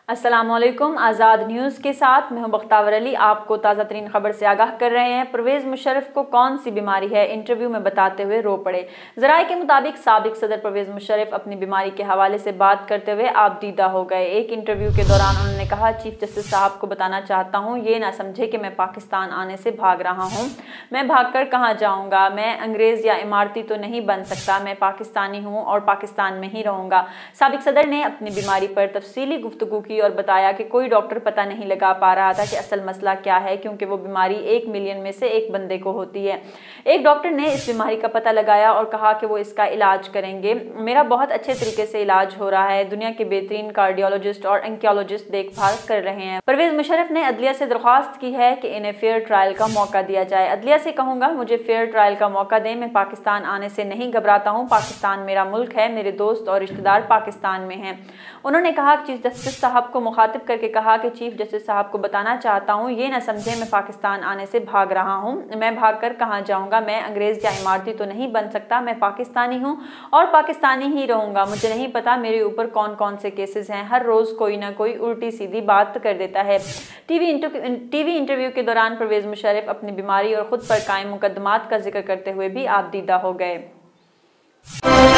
अस्सलामुअलैकुम। आज़ाद न्यूज़ के साथ मैं हूं बख्तावर अली। आपको ताज़ा तरीन खबर से आगाह कर रहे हैं। परवेज़ मुशर्रफ को कौन सी बीमारी है, इंटरव्यू में बताते हुए रो पड़े। ज़राए के मुताबिक साबिक सदर परवेज़ मुशर्रफ अपनी बीमारी के हवाले से बात करते हुए आपदीदा हो गए। एक इंटरव्यू के दौरान उन्होंने कहा, चीफ जस्टिस साहब को बताना चाहता हूँ, ये ना समझे कि मैं पाकिस्तान आने से भाग रहा हूँ। मैं भाग कर कहाँ जाऊँगा? मैं अंग्रेज़ या इमारती तो नहीं बन सकता। मैं पाकिस्तानी हूँ और पाकिस्तान में ही रहूँगा। साबिक सदर ने अपनी बीमारी पर तफसीली गुफ्तगू की और बताया कि कोई डॉक्टर पता नहीं लगा पा रहा था कि असल मसला क्या है, क्योंकि वो बीमारी 1 मिलियन में से एक बंदे को होती है। एक डॉक्टर ने इस बीमारी का पता लगाया और कहा कि वो इसका इलाज करेंगे। मेरा बहुत अच्छे तरीके से इलाज हो रहा है। दुनिया के बेहतरीन कार्डियोलॉजिस्ट और एंकियोलॉजिस्ट देखभाल कर रहे हैं। परवेज़ मुशर्रफ ने अदलिया से दरख्वास्त की है कि इन्हें फेयर ट्रायल का मौका दिया जाए। अदलिया से कहूँगा, मुझे फेयर ट्रायल का मौका दें। मैं पाकिस्तान आने से नहीं घबराता हूँ। पाकिस्तान मेरा मुल्क है। मेरे दोस्त और रिश्तेदार पाकिस्तान में हैं। उन्होंने कहा, चीफ जस्टिस साहब को मुखातिब करके कहा कि चीफ जस्टिस साहब को बताना चाहता हूँ, ये ना समझे मैं पाकिस्तान आने से भाग रहा हूँ। मैं भाग कर कहाँ जाऊँगा? मैं अंग्रेज़ या इमारती तो नहीं बन सकता। मैं पाकिस्तानी हूँ और पाकिस्तानी ही रहूँगा। मुझे नहीं पता मेरे ऊपर कौन कौन से केसेस हैं। हर रोज़ कोई ना कोई उल्टी सीधी बात कर देता है। टीवी इंटरव्यू के दौरान परवेज़ मुशर्रफ अपनी बीमारी और खुद पर कायम मुकदमात का जिक्र करते हुए भी आपदीदा हो गए।